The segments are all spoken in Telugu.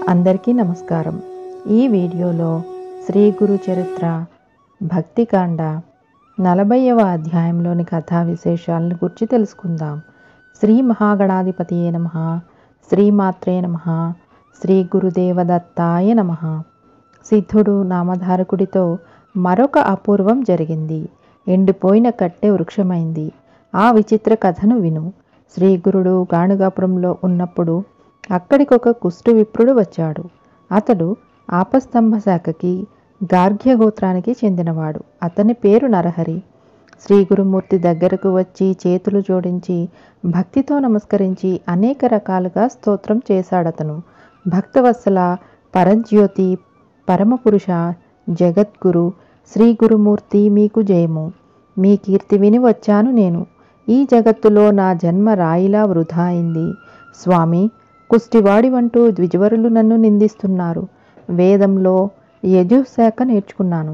అందరికీ నమస్కారం. ఈ వీడియోలో శ్రీ గురు చరిత్ర భక్తికాండ 40వ అధ్యాయంలోని కథా విశేషాలను గురించి తెలుసుకుందాం. శ్రీ మహాగణాధిపతియే నమః. శ్రీమాత్రే నమః. శ్రీ గురుదేవదత్తాయ నమః. సిద్ధుడు నామధారకుడితో మరొక అపూర్వం జరిగింది. ఎండిపోయిన కట్టె వృక్షమైంది. ఆ విచిత్ర కథను విను. శ్రీ గురుడు గాణుగాపురంలో ఉన్నప్పుడు అక్కడికొక కుష్టు విప్రుడు వచ్చాడు. అతడు ఆపస్తంభ శాఖకి గార్గ్య గోత్రానికి చెందినవాడు. అతని పేరు నరహరి. శ్రీ గురుమూర్తి దగ్గరకు వచ్చి చేతులు జోడించి భక్తితో నమస్కరించి అనేక రకాలుగా స్తోత్రం చేశాడతను. భక్తవత్సల, పరంజ్యోతి, పరమపురుష, జగద్గురు శ్రీ గురుమూర్తి మీకు జయము. మీ కీర్తి విని వచ్చాను నేను. ఈ జగత్తులో నా జన్మ రాయిలా వృధా అయింది. స్వామి, కుష్టివాడివంటూ ద్విజవరులు నన్ను నిందిస్తున్నారు. వేదంలో యజుశాఖ నేర్చుకున్నాను.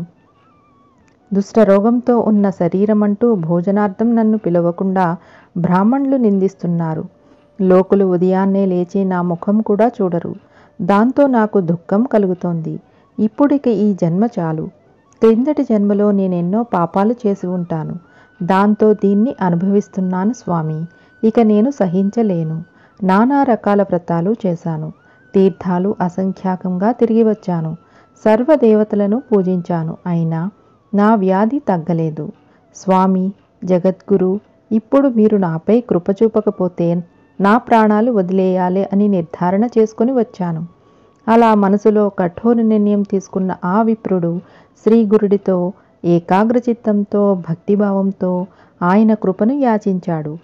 దుష్టరోగంతో ఉన్న శరీరమంటూ భోజనార్థం నన్ను పిలవకుండా బ్రాహ్మణులు నిందిస్తున్నారు. లోకులు ఉదయాన్నే లేచి నా ముఖం కూడా చూడరు. దాంతో నాకు దుఃఖం కలుగుతోంది. ఇప్పుడిక ఈ జన్మ చాలు. క్రిందటి జన్మలో నేనెన్నో పాపాలు చేసి ఉంటాను. దాంతో దీన్ని అనుభవిస్తున్నాను స్వామి. ఇక నేను సహించలేను. నానా రకాల వ్రతాలు చేశాను. తీర్థాలు అసంఖ్యాకంగా తిరిగి వచ్చాను. సర్వదేవతలను పూజించాను. అయినా నా వ్యాధి తగ్గలేదు. స్వామి, జగద్గురు, ఇప్పుడు మీరు నాపై కృప చూపకపోతే నా ప్రాణాలు వదిలేయాలి అని నిర్ధారణ చేసుకుని వచ్చాను. అలా మనసులో కఠోర నిర్ణయం తీసుకున్న ఆ విప్రుడు శ్రీ గురుడితో ఏకాగ్రచిత్తంతో భక్తిభావంతో ఆయన కృపను యాచించాడు.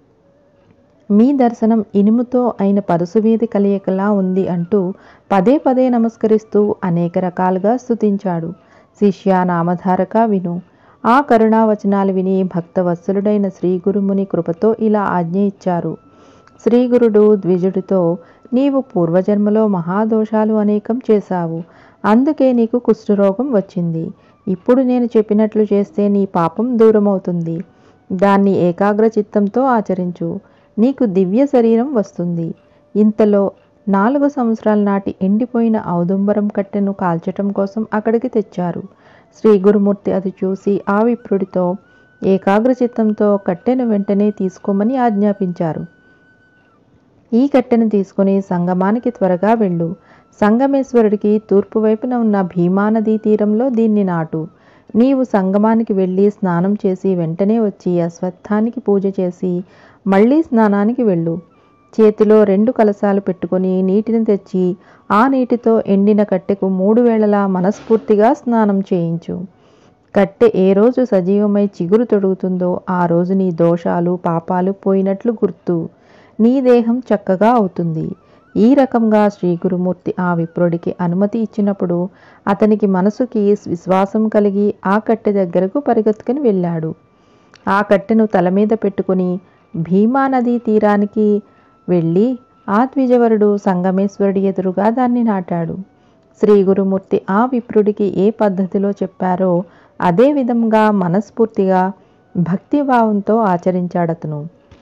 మీ దర్శనం ఇనుముతో అయిన పరుసువీధి కలయికలా ఉంది అంటూ పదే పదే నమస్కరిస్తూ అనేక రకాలుగా స్తుతించాడు. శిష్య నామధారక విను. ఆ కరుణావచనాలు విని భక్తవత్సలుడైన శ్రీ గురుముని కృపతో ఇలా ఆజ్ఞ ఇచ్చారు. శ్రీ గురుడు ద్విజుడితో, నీవు పూర్వజన్మలో మహాదోషాలు అనేకం చేశావు. అందుకే నీకు కుష్ఠరోగం వచ్చింది. ఇప్పుడు నేను చెప్పినట్లు చేస్తే నీ పాపం దూరమవుతుంది. దాన్ని ఏకాగ్ర చిత్తంతో ఆచరించు. నీకు దివ్య శరీరం వస్తుంది. ఇంతలో 4 సంవత్సరాల నాటి ఎండిపోయిన ఔదుంబరం కట్టెను కాల్చటం కోసం అక్కడికి తెచ్చారు. శ్రీ గురుమూర్తి అది చూసి ఆ విప్రుడితో ఏకాగ్ర చిత్తంతో కట్టెను వెంటనే తీసుకోమని ఆజ్ఞాపించారు. ఈ కట్టెను తీసుకుని సంగమానికి త్వరగా వెళ్ళు. సంగమేశ్వరుడికి తూర్పు వైపున ఉన్న భీమానదీ తీరంలో దీన్ని నాటు. నీవు సంగమానికి వెళ్ళి స్నానం చేసి వెంటనే వచ్చి అశ్వత్థానికి పూజ చేసి మళ్ళీ స్నానానికి వెళ్ళు. చేతిలో 2 కలశాలు పెట్టుకొని నీటిని తెచ్చి ఆ నీటితో ఎండిన కట్టెకు 3 వేళలా మనస్ఫూర్తిగా స్నానం చేయించు. కట్టె ఏ రోజు సజీవమై చిగురు తొడుగుతుందో ఆ రోజు నీ దోషాలు పాపాలు పోయినట్లు గుర్తు. నీ దేహం చక్కగా అవుతుంది. ఈ రకంగా శ్రీ గురుమూర్తి ఆ విప్రుడికి అనుమతి ఇచ్చినప్పుడు అతనికి మనసుకి విశ్వాసం కలిగి ఆ కట్టె దగ్గరకు పరిగెత్తుకుని వెళ్ళాడు. ఆ కట్టెను తల మీద పెట్టుకుని భీమానదీ తీరానికి వెళ్ళి ఆ ద్విజవరుడు సంగమేశ్వరుడి ఎదురుగా దాన్ని నాటాడు. శ్రీ గురుమూర్తి ఆ విప్రుడికి ఏ పద్ధతిలో చెప్పారో అదే విధంగా మనస్ఫూర్తిగా భక్తిభావంతో ఆచరించాడతను.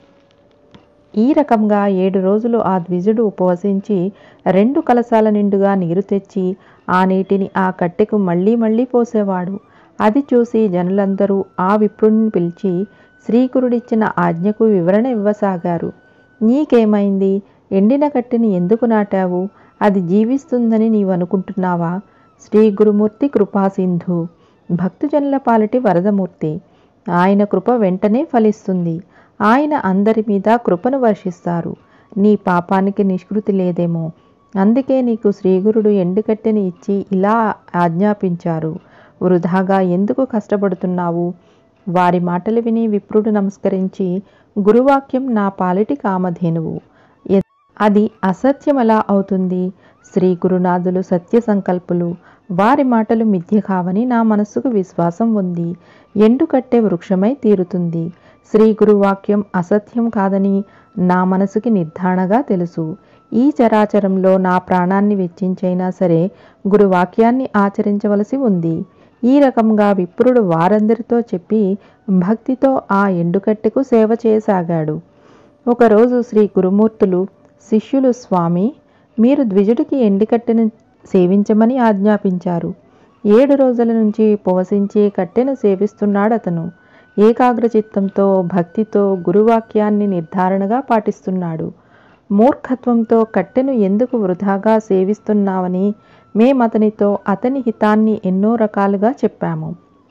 ఈ రకంగా 7 రోజులు ఆ ద్విజుడు ఉపవసించి 2 కలశాల నిండుగా నీరు తెచ్చి ఆ నీటిని ఆ కట్టెకు మళ్ళీ మళ్ళీ పోసేవాడు. అది చూసి జనులందరూ ఆ విప్రుడిని పిలిచి శ్రీగురుడిచ్చిన ఆజ్ఞకు వివరణ ఇవ్వసాగారు. నీకేమైంది? ఎండిన కట్టెని ఎందుకు నాటావు? అది జీవిస్తుందని నీవనుకుంటున్నావా? శ్రీ గురుమూర్తి కృపాసింధు, భక్తుజనుల పాలిటి వరదమూర్తి. ఆయన కృప వెంటనే ఫలిస్తుంది. ఆయన అందరి మీద కృపను వర్షిస్తారు. నీ పాపానికి నిష్కృతి లేదేమో. అందుకే నీకు శ్రీగురుడు ఎండుకట్టెని ఇచ్చి ఇలా ఆజ్ఞాపించారు. వృధాగా ఎందుకు కష్టపడుతున్నావు? వారి మాటలు విని విప్రుడు నమస్కరించి, గురువాక్యం నా పాలిటి కామధేనువు. అది అసత్యమలా అవుతుంది? శ్రీ గురునాథులు సత్య సంకల్పులు. వారి మాటలు మిథ్య కావని నా మనస్సుకు విశ్వాసం ఉంది. ఎండుకట్టె వృక్షమై తీరుతుంది. శ్రీ గురువాక్యం అసత్యం కాదని నా మనసుకి నిర్ధారణగా తెలుసు. ఈ చరాచరంలో నా ప్రాణాన్ని వెచ్చించైనా సరే గురువాక్యాన్ని ఆచరించవలసి ఉంది. ఈ రకంగా విప్రుడు వారందరితో చెప్పి భక్తితో ఆ ఎండుకట్టెకు సేవ చేయసాగాడు. ఒకరోజు శ్రీ గురుమూర్తులు శిష్యులు, స్వామి, మీరు ద్విజుడికి ఎండికట్టెను సేవించమని ఆజ్ఞాపించారు. 7 రోజుల నుంచి ఉపవసించి కట్టెను సేవిస్తున్నాడతను. ఏకాగ్రచిత్తంతో భక్తితో గురువాక్యాన్ని నిర్ధారణగా పాటిస్తున్నాడు. మూర్ఖత్వంతో కట్టెను ఎందుకు వృధాగా సేవిస్తున్నావని మేమతనితో అతని హితాన్ని ఎన్నో రకాలుగా చెప్పాము.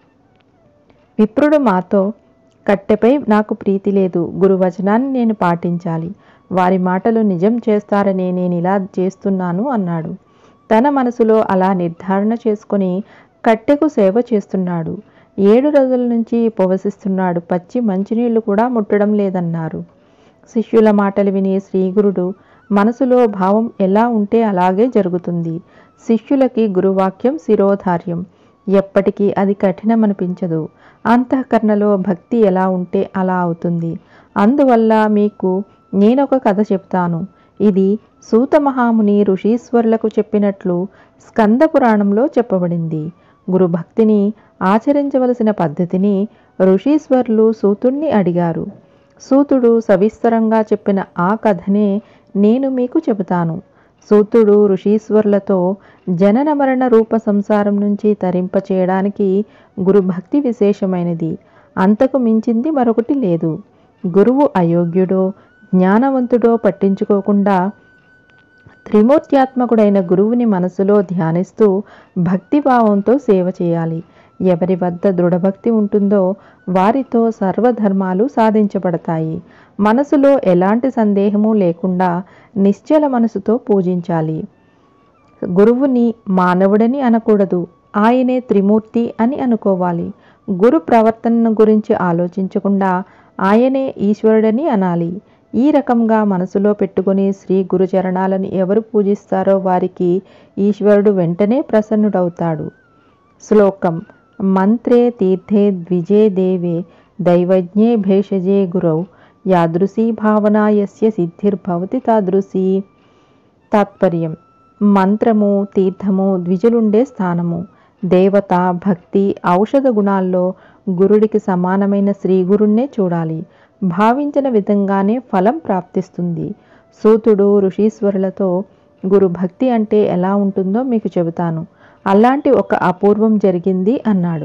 విప్రుడు మాతో, కట్టెపై నాకు ప్రీతి లేదు, గురువచనాన్ని నేను పాటించాలి, వారి మాటలు నిజం చేస్తారనే నేనిలా చేస్తున్నాను అన్నాడు. తన మనసులో అలా నిర్ధారణ చేసుకుని కట్టెకు సేవ చేస్తున్నాడు. 7 రోజుల నుంచి ఉపవసిస్తున్నాడు. పచ్చి మంచినీళ్లు కూడా ముట్టడం లేదన్నారు. శిష్యుల మాటలు విని శ్రీగురుడు, మనసులో భావం ఎలా ఉంటే అలాగే జరుగుతుంది. శిష్యులకి గురువాక్యం శిరోధార్యం. ఎప్పటికీ అది కఠినమనిపించదు. అంతఃకరణలో భక్తి ఎలా ఉంటే అలా అవుతుంది. అందువల్ల మీకు నేనొక కథ చెప్తాను. ఇది సూత మహాముని ఋషీశ్వరులకు చెప్పినట్లు స్కంద పురాణంలో చెప్పబడింది. గురుభక్తిని ఆచరించవలసిన పద్ధతిని ఋషీశ్వరులు సూతుణ్ణి అడిగారు. సూతుడు సవిస్తరంగా చెప్పిన ఆ కథనే నేను మీకు చెబుతాను. సూతుడు ఋషీశ్వరులతో జనన మరణ రూప సంసారం నుంచి తరింపచేయడానికి గురుభక్తి విశేషమైనది. అంతకు మించింది మరొకటి లేదు. గురువు అయోగ్యుడో జ్ఞానవంతుడో పట్టించుకోకుండా త్రిమూర్త్యాత్మకుడైన గురువుని మనసులో ధ్యానిస్తూ భక్తిభావంతో సేవ చేయాలి. ఎవరి వద్ద దృఢభక్తి ఉంటుందో వారితో సర్వధర్మాలు సాధించబడతాయి. మనసులో ఎలాంటి సందేహము లేకుండా నిశ్చల మనసుతో పూజించాలి. గురువుని మానవుడని అనకూడదు, ఆయనే త్రిమూర్తి అని అనుకోవాలి. గురు ప్రవర్తనను గురించి ఆలోచించకుండా ఆయనే ఈశ్వరుడని అనాలి. ఈ రకంగా మనసులో పెట్టుకుని శ్రీ గురు చరణాలను ఎవరు పూజిస్తారో వారికి ఈశ్వరుడు వెంటనే ప్రసన్నుడవుతాడు. శ్లోకం. మంత్రే తీర్థే ద్విజే దేవే దైవజ్ఞే భేషజే గురౌ యాదృశీ భావనా యస్య సిద్ధిర్భవతి తాదృశీ. తాత్పర్యం. మంత్రము, తీర్థము ద్విజులుండే స్థానము. దేవత, భక్తి, ఔషధ గుణాల్లో గురుడికి సమానమైన శ్రీగురుణ్ణే చూడాలి. భావించిన విధంగానే ఫలం ప్రాప్తిస్తుంది. సూతుడు ఋషీశ్వరులతో గురు భక్తి అంటే ఎలా ఉంటుందో మీకు చెబుతాను. అలాంటి ఒక అపూర్వం జరిగింది అన్నాడు.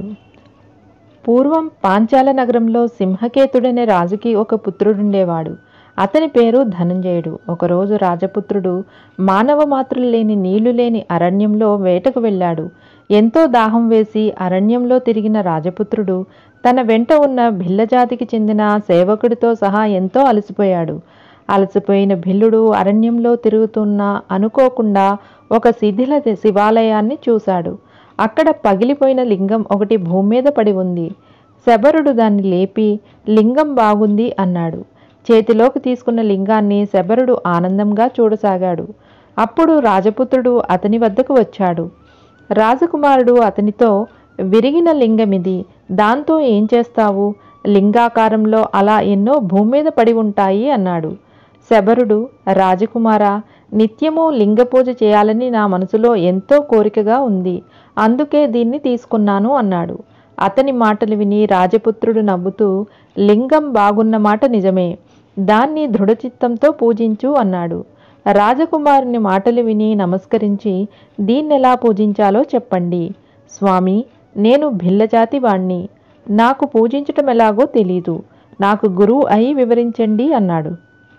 పూర్వం పాంచాల నగరంలో సింహకేతుడనే రాజుకి ఒక పుత్రుడుండేవాడు. అతని పేరు ధనంజయుడు. ఒకరోజు రాజపుత్రుడు మానవ మాత్రులు లేని నీళ్లు లేని అరణ్యంలో వేటకు వెళ్ళాడు. ఎంతో దాహం వేసి అరణ్యంలో తిరిగిన రాజపుత్రుడు తన వెంట ఉన్న భిల్లజాతికి చెందిన సేవకుడితో సహా ఎంతో అలసిపోయాడు. అలసిపోయిన భిల్లుడు అరణ్యంలో తిరుగుతున్నా అనుకోకుండా ఒక శిథిల శివాలయాన్ని చూశాడు. అక్కడ పగిలిపోయిన లింగం ఒకటి భూమి మీద పడి ఉంది. శబరుడు దాన్ని లేపి, లింగం బాగుంది అన్నాడు. చేతిలోకి తీసుకున్న లింగాన్ని శబరుడు ఆనందంగా చూడసాగాడు. అప్పుడు రాజపుత్రుడు అతని వద్దకు వచ్చాడు. రాజకుమారుడు అతనితో, విరిగిన లింగమిది, దాంతో ఏం చేస్తావు? లింగాకారంలో అలా ఎన్నో భూమి మీద పడి ఉంటాయి అన్నాడు. శబరుడు, రాజకుమారా, నిత్యము లింగ పూజ చేయాలని నా మనసులో ఎంతో కోరికగా ఉంది, అందుకే దీన్ని తీసుకున్నాను అన్నాడు. అతని మాటలు విని రాజపుత్రుడు నవ్వుతూ, లింగం బాగున్న మాట నిజమే, దాన్ని దృఢచిత్తంతో పూజించు అన్నాడు. రాజకుమారుని మాటలు విని నమస్కరించి, దీన్నెలా పూజించాలో చెప్పండి. స్వామి, నేను భిల్లజాతి వాణ్ణి, నాకు పూజించటం ఎలాగో తెలీదు, నాకు గురువు అయి వివరించండి అన్నాడు.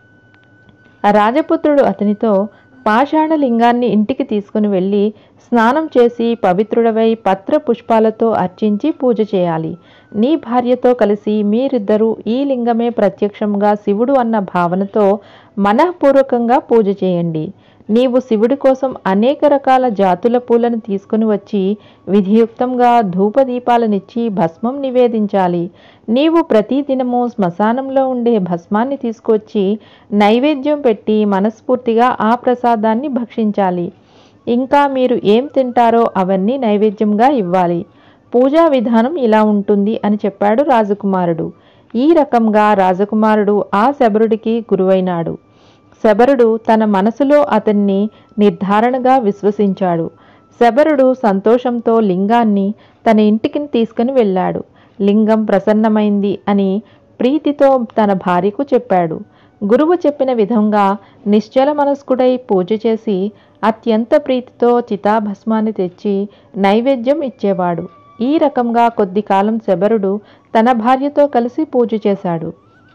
రాజపుత్రుడు అతనితో, పాషాణ లింగాన్ని ఇంటికి తీసుకుని వెళ్ళి స్నానం చేసి పవిత్రుడవై పత్ర పుష్పాలతో అర్చించి పూజ చేయాలి. నీ భార్యతో కలిసి మీరిద్దరూ ఈ లింగమే ప్రత్యక్షంగా శివుడు అన్న భావనతో మనఃపూర్వకంగా పూజ చేయండి. నీవు శివుడి కోసం అనేక రకాల జాతుల పూలను తీసుకుని వచ్చి విధియుక్తంగా ధూపదీపాలనిచ్చి భస్మం నివేదించాలి. నీవు ప్రతిదినము శ్మశానంలో ఉండే భస్మాన్ని తీసుకొచ్చి నైవేద్యం పెట్టి మనస్ఫూర్తిగా ఆ ప్రసాదాన్ని భక్షించాలి. ఇంకా మీరు ఏం తింటారో అవన్నీ నైవేద్యంగా ఇవ్వాలి. పూజా విధానం ఇలా ఉంటుంది అని చెప్పాడు రాజకుమారుడు. ఈ రకంగా రాజకుమారుడు ఆ శబరుడికి గురువైనాడు. శబరుడు తన మనసులో అతన్ని నిర్ధారణగా విశ్వసించాడు. శబరుడు సంతోషంతో లింగాన్ని తన ఇంటికి తీసుకుని వెళ్ళాడు. లింగం ప్రసన్నమైంది అని ప్రీతితో తన భార్యకు చెప్పాడు. గురువు చెప్పిన విధంగా నిశ్చల మనస్కుడై పూజ చేసి అత్యంత ప్రీతితో చితాభస్మాన్ని తెచ్చి నైవేద్యం ఇచ్చేవాడు. ఈ రకంగా కొద్ది కాలం శబరుడు తన భార్యతో కలిసి పూజ చేశాడు.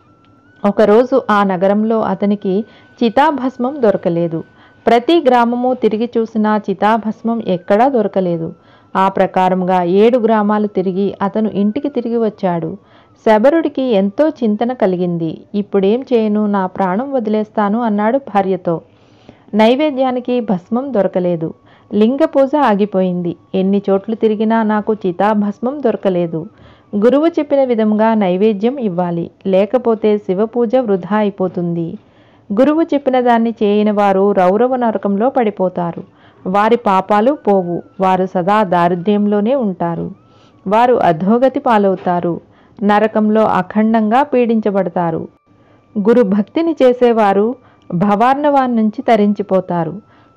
ఒకరోజు ఆ నగరంలో అతనికి చితాభస్మం దొరకలేదు. ప్రతి గ్రామము తిరిగి చూసినా చితాభస్మం ఎక్కడా దొరకలేదు. ఆ ప్రకారంగా 7 గ్రామాలు తిరిగి అతను ఇంటికి తిరిగి వచ్చాడు. శబరుడికి ఎంతో చింతన కలిగింది. ఇప్పుడేం చేయను, నా ప్రాణం వదిలేస్తాను అన్నాడు భార్యతో. నైవేద్యానికి భస్మం దొరకలేదు. లింగ పూజ ఆగిపోయింది. ఎన్ని చోట్లు తిరిగినా నాకు చితాభస్మం దొరకలేదు. గురువు చెప్పిన విధంగా నైవేద్యం ఇవ్వాలి, లేకపోతే శివపూజ వృధా అయిపోతుంది. గురువు చెప్పిన దాన్ని చేయని వారు రౌరవ నరకంలో పడిపోతారు. వారి పాపాలు పోవు. వారు సదా దారిద్ర్యంలోనే ఉంటారు. వారు అధోగతి పాలవుతారు. నరకంలో అఖండంగా పీడించబడతారు. గురు భక్తిని చేసేవారు భవార్ణవాన్ నుంచి తరించిపోతారు.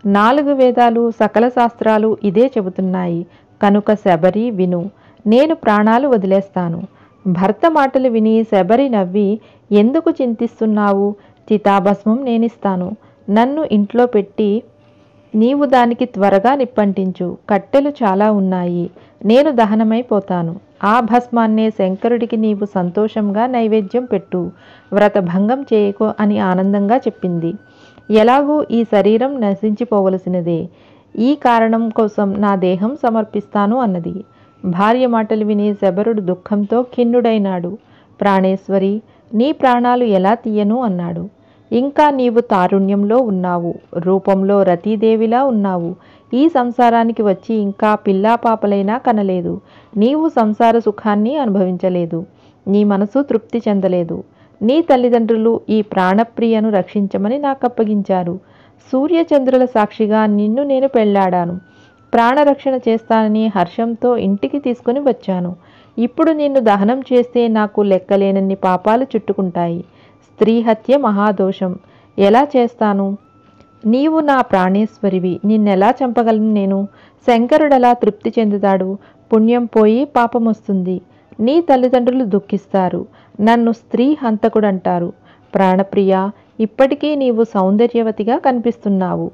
4 వేదాలు సకల శాస్త్రాలు ఇదే చెబుతున్నాయి. కనుక శబరి విను, నేను ప్రాణాలు వదిలేస్తాను. భర్త మాటలు విని శబరి నవ్వి, ఎందుకు చింతిస్తున్నావు? చితాభస్మం నేనిస్తాను. నన్ను ఇంట్లో పెట్టి నీవు దానికి త్వరగా నిప్పంటించు. కట్టెలు చాలా ఉన్నాయి. నేను దహనమైపోతాను. ఆ భస్మాన్నే శంకరుడికి నీవు సంతోషంగా నైవేద్యం పెట్టు. వ్రతభంగం చేయకు అని ఆనందంగా చెప్పింది. ఎలాగూ ఈ శరీరం నశించిపోవలసినదే. ఈ కారణం కోసం నా దేహం సమర్పిస్తాను అన్నది. భార్య మాటలు విని శబరుడు దుఃఖంతో ఖిన్నుడైనాడు. ప్రాణేశ్వరి, నీ ప్రాణాలు ఎలా తీయను అన్నాడు. ఇంకా నీవు తారుణ్యంలో ఉన్నావు. రూపంలో రతీదేవిలా ఉన్నావు. ఈ సంసారానికి వచ్చి ఇంకా పిల్లా పాపలైనా కనలేదు. నీవు సంసార సుఖాన్ని అనుభవించలేదు. నీ మనసు తృప్తి చెందలేదు. నీ తల్లిదండ్రులు ఈ ప్రాణప్రియను రక్షించమని నాకు అప్పగించారు. సూర్యచంద్రుల సాక్షిగా నిన్ను నేను పెళ్లాడాను. ప్రాణరక్షణ చేస్తానని హర్షంతో ఇంటికి తీసుకుని వచ్చాను. ఇప్పుడు నిన్ను దహనం చేస్తే నాకు లెక్కలేనన్ని పాపాలు చుట్టుకుంటాయి. స్త్రీ హత్య మహాదోషం. ఎలా చేస్తాను? నీవు నా ప్రాణేశ్వరివి. నిన్నెలా చంపగలను నేను? శంకరుడలా తృప్తి చెందుతాడు. పుణ్యం పోయి పాపం వస్తుంది. నీ తల్లిదండ్రులు దుఃఖిస్తారు. నన్ను స్త్రీ హంతకుడంటారు. ప్రాణప్రియ, ఇప్పటికీ నీవు సౌందర్యవతిగా కనిపిస్తున్నావు.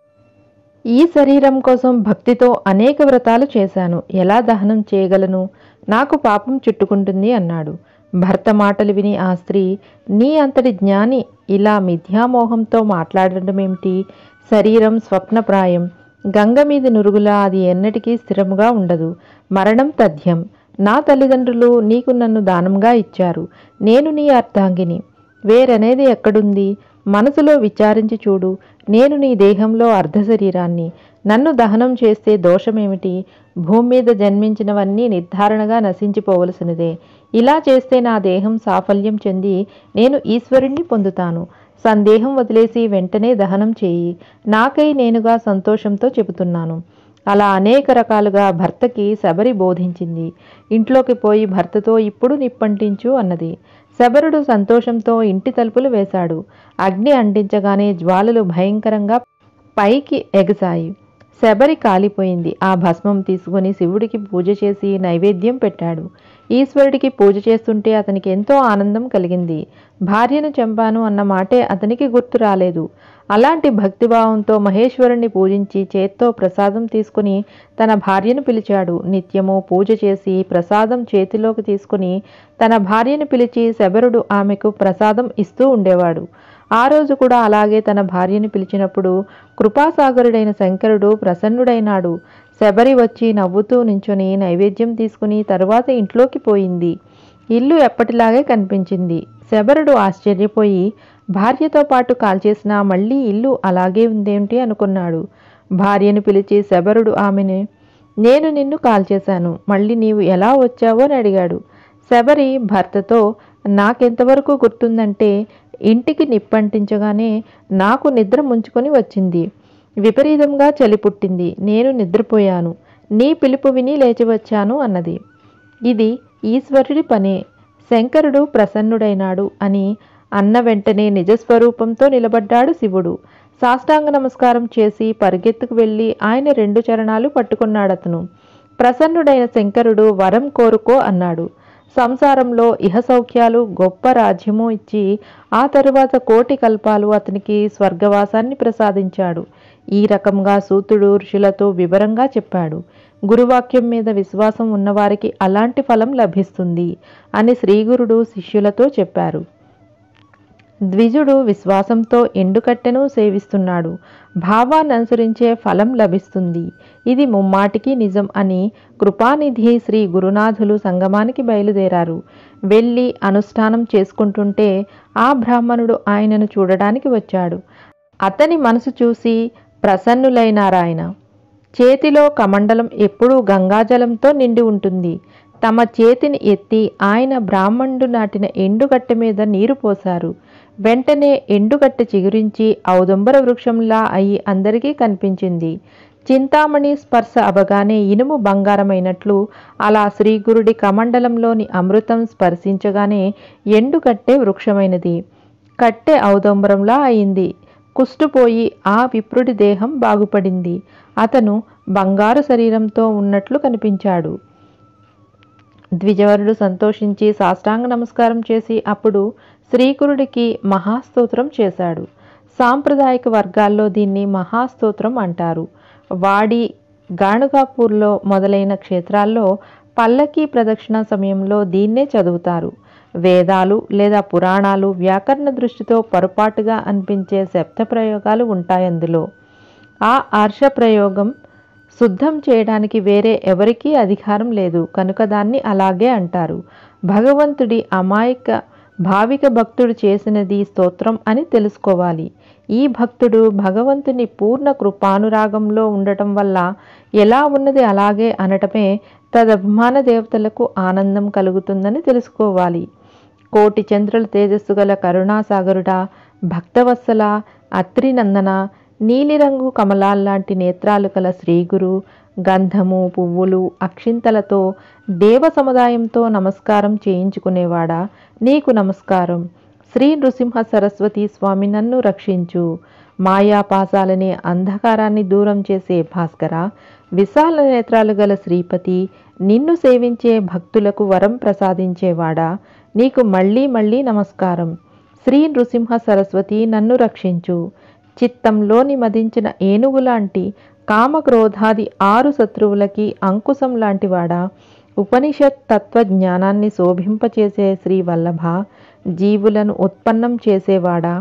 ఈ శరీరం కోసం భక్తితో అనేక వ్రతాలు చేశాను. ఎలా దహనం చేయగలను? నాకు పాపం చుట్టుకుంటుంది అన్నాడు. భర్త మాటలు విని ఆ స్త్రీ, నీ అంతటి జ్ఞాని ఇలా మిథ్యామోహంతో మాట్లాడటమేమిటి? శరీరం స్వప్నప్రాయం. గంగ మీద నురుగులా అది ఎన్నటికీ స్థిరముగా ఉండదు. మరణం తథ్యం. నా తల్లిదండ్రులు నీకు నన్ను దానంగా ఇచ్చారు. నేను నీ అర్ధాంగిని. వేరనేది ఎక్కడుంది? మనసులో విచారించి చూడు. నేను నీ దేహంలో అర్ధ శరీరాన్ని. నన్ను దహనం చేస్తే దోషమేమిటి? భూమి మీద జన్మించినవన్నీ నిర్ధారణగా నశించిపోవలసినదే. ఇలా చేస్తే నా దేహం సాఫల్యం చెంది నేను ఈశ్వరుణ్ణి పొందుతాను. సందేహం వదిలేసి వెంటనే దహనం చేయి. నాకై నేనుగా సంతోషంతో చెబుతున్నాను. అలా అనేక రకాలుగా భర్తకి శబరి బోధించింది. ఇంట్లోకి పోయి భర్తతో ఇప్పుడు నిప్పంటించు అన్నది. శబరుడు సంతోషంతో ఇంటి తలుపులు వేశాడు. అగ్ని అంటించగానే జ్వాలలు భయంకరంగా పైకి ఎగసాయి. శబరి కాలిపోయింది. ఆ భస్మం తీసుకుని శివుడికి పూజ చేసి నైవేద్యం పెట్టాడు. ఈశ్వరుడికి పూజ చేస్తుంటే అతనికి ఎంతో ఆనందం కలిగింది. భార్యను చంపాను అన్న మాటే అతనికి గుర్తు రాలేదు. అలాంటి భక్తిభావంతో మహేశ్వరుణ్ణి పూజించి చేత్తో ప్రసాదం తీసుకుని తన భార్యను పిలిచాడు. నిత్యము పూజ చేసి ప్రసాదం చేతిలోకి తీసుకుని తన భార్యను పిలిచి శబరుడు ఆమెకు ప్రసాదం ఇస్తూ ఉండేవాడు. ఆ రోజు కూడా అలాగే తన భార్యను పిలిచినప్పుడు కృపాసాగరుడైన శంకరుడు ప్రసన్నుడైనాడు. శబరి వచ్చి నవ్వుతూ నించుని నైవేద్యం తీసుకుని తరువాత ఇంట్లోకి పోయింది. ఇల్లు ఎప్పటిలాగే కనిపించింది. శబరుడు ఆశ్చర్యపోయి భార్యతో పాటు కాల్చేసినా మళ్ళీ ఇల్లు అలాగే ఉందేమిటి అనుకున్నాడు. భార్యను పిలిచి శబరుడు ఆమెను, నేను నిన్ను కాల్చేశాను, మళ్ళీ నీవు ఎలా వచ్చావో అని అడిగాడు. శబరి భర్తతో, నాకెంతవరకు గుర్తుందంటే ఇంటికి నిప్పంటించగానే నాకు నిద్ర ముంచుకొని వచ్చింది. విపరీతంగా చలి పుట్టింది. నేను నిద్రపోయాను. నీ పిలుపు విని లేచి వచ్చాను అన్నది. ఇది ఈశ్వరుడి పనే. శంకరుడు ప్రసన్నుడైనాడు అని అన్న వెంటనే నిజస్వరూపంతో నిలబడ్డాడు శివుడు. సాష్టాంగ నమస్కారం చేసి పరిగెత్తుకు వెళ్ళి ఆయన 2 చరణాలు పట్టుకున్నాడతను. ప్రసన్నుడైన శంకరుడు వరం కోరుకో అన్నాడు. సంసారంలో ఇహ సౌఖ్యాలు గొప్ప రాజ్యము ఇచ్చి ఆ తరువాత కోటి కల్పాలు అతనికి స్వర్గవాసాన్ని ప్రసాదించాడు. ఈ రకంగా సూతుడు ఋషులతో వివరంగా చెప్పాడు. గురువాక్యం మీద విశ్వాసం ఉన్నవారికి అలాంటి ఫలం లభిస్తుంది అని శ్రీగురుడు శిష్యులతో చెప్పారు. ద్విజుడు విశ్వాసంతో ఎండుకట్టెను సేవిస్తున్నాడు. భావాన్ని అనుసరించే ఫలం లభిస్తుంది. ఇది ముమ్మాటికి నిజం అని కృపానిధి శ్రీ గురునాథులు సంగమానికి బయలుదేరారు. వెళ్ళి అనుష్ఠానం చేసుకుంటుంటే ఆ బ్రాహ్మణుడు ఆయనను చూడడానికి వచ్చాడు. అతని మనసు చూసి ప్రసన్నులైనారాయన. చేతిలో కమండలం ఎప్పుడూ గంగాజలంతో నిండి ఉంటుంది. తమ చేతిని ఎత్తి ఆయన బ్రాహ్మణుడు నాటిన ఎండుగట్టె మీద నీరు పోశారు. వెంటనే ఎండుగట్టె చిగురించి ఔదంబర వృక్షంలా అయి అందరికీ కనిపించింది. చింతామణి స్పర్శ అవగానే ఇనుము బంగారమైనట్లు అలా శ్రీగురుడి కమండలంలోని అమృతం స్పర్శించగానే ఎండుగట్టె వృక్షమైనది. కట్టె ఔదంబరంలా అయింది. కుష్టుపోయి ఆ విప్రుడి దేహం బాగుపడింది. అతను బంగారు శరీరంతో ఉన్నట్లు కనిపించాడు. ద్విజవరుడు సంతోషించి సాష్టాంగ నమస్కారం చేసి అప్పుడు శ్రీగురుడికి మహాస్తోత్రం చేశాడు. సాంప్రదాయిక వర్గాల్లో దీన్ని మహాస్తోత్రం అంటారు. వాడి, గాణుగాపూర్లో మొదలైన క్షేత్రాల్లో పల్లకీ ప్రదక్షిణ సమయంలో దీన్నే చదువుతారు. వేదాలు లేదా పురాణాలు వ్యాకరణ దృష్టితో పొరపాటుగా అనిపించే శబ్ద ప్రయోగాలు ఉంటాయందులో. ఆ ఆర్ష ప్రయోగం శుద్ధం చేయడానికి వేరే ఎవరికీ అధికారం లేదు కనుక దాన్ని అలాగే అంటారు. భగవంతుడి అమాయక భావిక భక్తుడు చేసినది స్తోత్రం అని తెలుసుకోవాలి. ఈ భక్తుడు భగవంతుని పూర్ణ కృపానురాగంలో ఉండటం వల్ల ఎలా ఉన్నది అలాగే అనటమే తదభిమాన దేవతలకు ఆనందం కలుగుతుందని తెలుసుకోవాలి. కోటి చంద్రుల తేజస్సు గల కరుణాసాగరుడా, భక్తవత్సల, అత్రినందన, నీలిరంగు కమలాల్లాంటి నేత్రాలు కల శ్రీగురు, గంధము, పువ్వులు, అక్షింతలతో దేవ సముదాయంతో నమస్కారం చేయించుకునేవాడా, నీకు నమస్కారం. శ్రీ నృసింహ సరస్వతి స్వామి నన్ను రక్షించు. మాయాపాసాలనే అంధకారాన్ని దూరం చేసే భాస్కర, విశాల నేత్రాలు గల శ్రీపతి, నిన్ను సేవించే భక్తులకు వరం ప్రసాదించేవాడా, నీకు మళ్ళీ మళ్ళీ నమస్కారం. శ్రీ నృసింహ సరస్వతి నన్ను రక్షించు. చిత్తంలోని మదించిన ఏనుగులాంటి కామక్రోధాది 6 శత్రువులకి అంకుశం లాంటివాడా, ఉపనిషత్ తత్వజ్ఞానాన్ని శోభింపచేసే శ్రీ వల్లభ, జీవులను ఉత్పన్నం చేసేవాడా,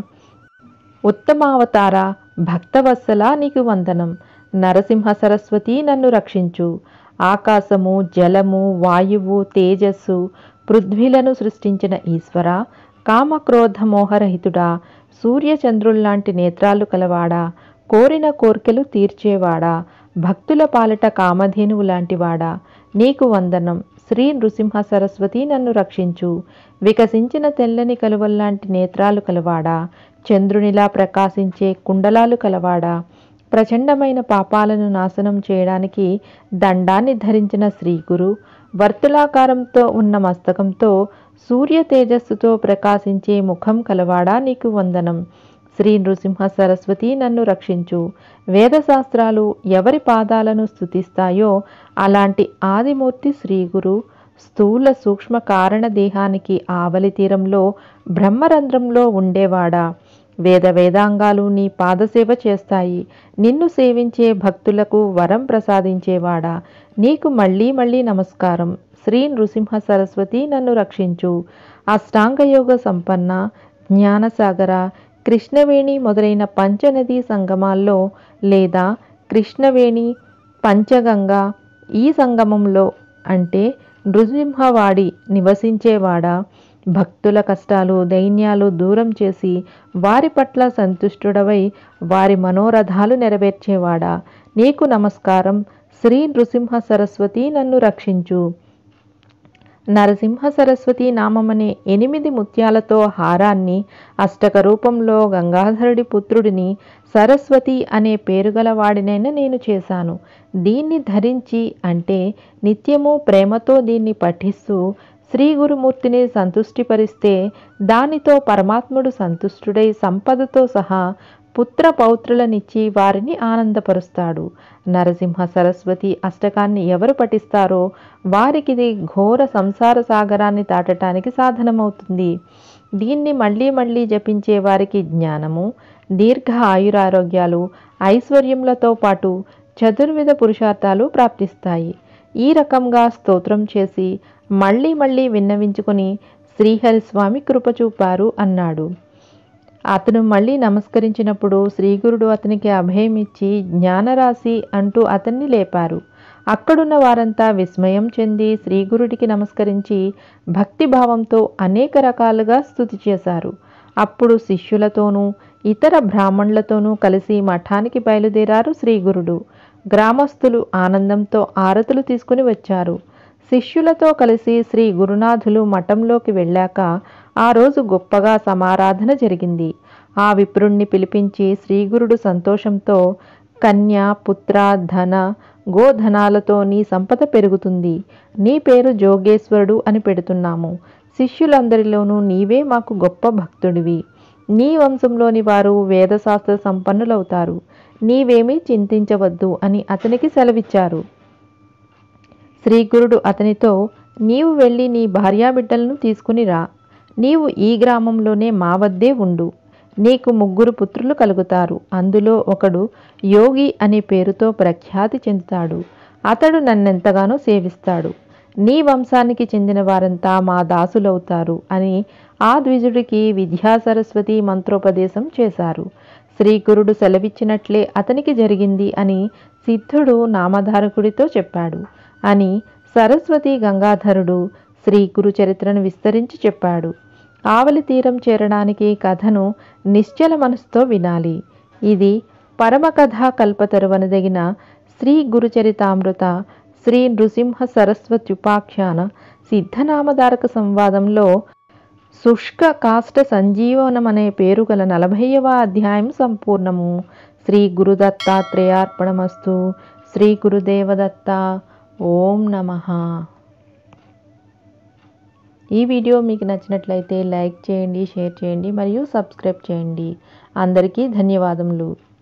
ఉత్తమావతార, భక్తవత్సల నీకు వందనం. నరసింహ సరస్వతి నన్ను రక్షించు. ఆకాశము, జలము, వాయువు, తేజస్సు, పృథ్వీలను సృష్టించిన ఈశ్వర, కామక్రోధ మోహరహితుడా, సూర్యచంద్రుల్లాంటి నేత్రాలు కలవాడా, కోరిన కోర్కెలు తీర్చేవాడా, భక్తుల పాలిట కామధేనువు లాంటివాడా, నీకు వందనం. శ్రీ నృసింహ సరస్వతి నన్ను రక్షించు. వికసించిన తెల్లని కలువల్లాంటి నేత్రాలు కలవాడా, చంద్రునిలా ప్రకాశించే కుండలాలు కలవాడా, ప్రచండమైన పాపాలను నాశనం చేయడానికి దండాన్ని ధరించిన శ్రీగురు, వర్తులాకారంతో ఉన్న మస్తకంతో సూర్య తేజస్సుతో ప్రకాశించే ముఖం కలవాడా, నీకు వందనం. శ్రీ నృసింహ సరస్వతి నన్ను రక్షించు. వేదశాస్త్రాలు ఎవరి పాదాలను స్తుతిస్తాయో అలాంటి ఆదిమూర్తి శ్రీగురు, స్థూల సూక్ష్మ కారణ దేహానికి ఆవలి తీరంలో బ్రహ్మరంధ్రంలో ఉండేవాడా, వేదాంగాలు నీ పాదసేవ చేస్తాయి. నిన్ను సేవించే భక్తులకు వరం ప్రసాదించేవాడా, నీకు మళ్ళీ మళ్ళీ నమస్కారం. శ్రీ నృసింహ సరస్వతి నన్ను రక్షించు. అష్టాంగయోగ సంపన్న, జ్ఞానసాగర, కృష్ణవేణి మొదలైన పంచనదీ సంగమాల్లో లేదా కృష్ణవేణి, పంచగంగా ఈ సంగమంలో అంటే నృసింహవాడి నివసించేవాడా, భక్తుల కష్టాలు దైన్యాలు దూరం చేసి వారి పట్ల సంతుష్టుడవై వారి మనోరథాలు నెరవేర్చేవాడా, నీకు నమస్కారం. శ్రీ నృసింహ సరస్వతి నన్ను రక్షించు. నరసింహ సరస్వతి నామమనే 8 ముత్యాలతో హారాన్ని అష్టక రూపంలో గంగాధరుడి పుత్రుడిని సరస్వతి అనే పేరుగల వాడినైనా నేను చేశాను. దీన్ని ధరించి అంటే నిత్యము ప్రేమతో దీన్ని పఠిస్తూ శ్రీ గురుమూర్తిని సంతుష్టిపరిస్తే దానితో పరమాత్ముడు సంతుష్టుడై సంపదతో సహా పుత్ర పౌత్రులనిచ్చి వారిని ఆనందపరుస్తాడు. నరసింహ సరస్వతి అష్టకాన్ని ఎవరు పఠిస్తారో వారికిది ఘోర సంసార సాగరాన్ని దాటటానికి సాధనమవుతుంది. దీన్ని మళ్ళీ మళ్ళీ జపించే వారికి జ్ఞానము, దీర్ఘ ఆయురారోగ్యాలు, ఐశ్వర్యములతో పాటు చతుర్విధ పురుషార్థాలు ప్రాప్తిస్తాయి. ఈ రకంగా స్తోత్రం చేసి మళ్ళీ మళ్ళీ విన్నవించుకుని శ్రీహరిస్వామి కృప చూపారు అన్నాడు. అతను మళ్ళీ నమస్కరించినప్పుడు శ్రీగురుడు అతనికి అభయమిచ్చి జ్ఞానరాశి అంటూ అతన్ని లేపారు. అక్కడున్న వారంతా విస్మయం చెంది శ్రీగురుడికి నమస్కరించి భక్తిభావంతో అనేక రకాలుగా స్తుతి చేశారు. అప్పుడు శిష్యులతోనూ ఇతర బ్రాహ్మణులతోనూ కలిసి మఠానికి బయలుదేరారు శ్రీగురుడు. గ్రామస్తులు ఆనందంతో ఆరతులు తీసుకుని వచ్చారు. శిష్యులతో కలిసి శ్రీ గురునాథులు మఠంలోకి వెళ్ళాక ఆ రోజు గొప్పగా సమారాధన జరిగింది. ఆ విప్రుణ్ణి పిలిపించి శ్రీగురుడు సంతోషంతో కన్య, పుత్ర, ధన, గోధనాలతో నీ సంపద పెరుగుతుంది. నీ పేరు జోగేశ్వరుడు అని పెడుతున్నాము. శిష్యులందరిలోనూ నీవే మాకు గొప్ప భక్తుడివి. నీ వంశంలోని వారు వేదశాస్త్ర సంపన్నులవుతారు. నీవేమీ చింతించవద్దు అని అతనికి సెలవిచ్చారు. శ్రీగురుడు అతనితో నీవు వెళ్ళి నీ భార్యాబిడ్డలను తీసుకుని రా. నీవు ఈ గ్రామంలోనే మా వద్దే ఉండు. నీకు 3 పుత్రులు కలుగుతారు. అందులో ఒకడు యోగి అనే పేరుతో ప్రఖ్యాతి చెందుతాడు. అతడు నన్నెంతగానో సేవిస్తాడు. నీ వంశానికి చెందిన వారంతా మా దాసులవుతారు అని ఆ ద్విజుడికి విద్యాసరస్వతి మంత్రోపదేశం చేశారు. శ్రీగురుడు సెలవిచ్చినట్లే అతనికి జరిగింది అని సిద్ధుడు నామధారకుడితో చెప్పాడు అని సరస్వతి గంగాధరుడు శ్రీ గురు చరిత్రను విస్తరించి చెప్పాడు. ఆవలి తీరం చేరడానికి కథను నిశ్చల మనసుతో వినాలి. ఇది పరమకథా కల్పతరువనదగిన శ్రీ గురుచరితామృత శ్రీ నృసింహ సరస్వత్యుపాఖ్యాన సిద్ధనామధారక సంవాదంలో శుష్క కాష్ట సంజీవనమనే పేరు గల 40వ అధ్యాయం సంపూర్ణము. శ్రీ గురుదత్తాత్రేయార్పణమస్తు. శ్రీ గురుదేవదత్త. ఓం నమః. ఈ వీడియో మీకు నచ్చినట్లయితే లైక్ చేయండి, షేర్ చేయండి మరియు సబ్స్క్రైబ్ చేయండి. అందరికీ ధన్యవాదములు.